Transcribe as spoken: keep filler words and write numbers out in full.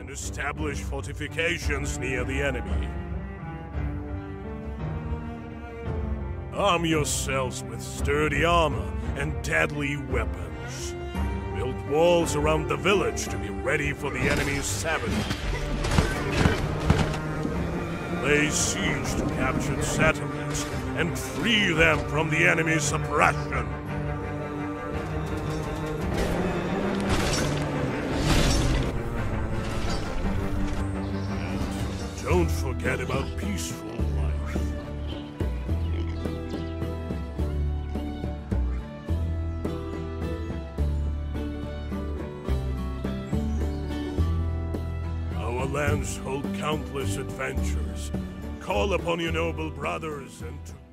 and establish fortifications near the enemy. Arm yourselves with sturdy armor and deadly weapons. Build walls around the village to be ready for the enemy's savagery. Lay siege to captured settlements and free them from the enemy's oppression. And don't forget about peaceful life. Our lands hold countless adventures. Call upon your noble brothers and to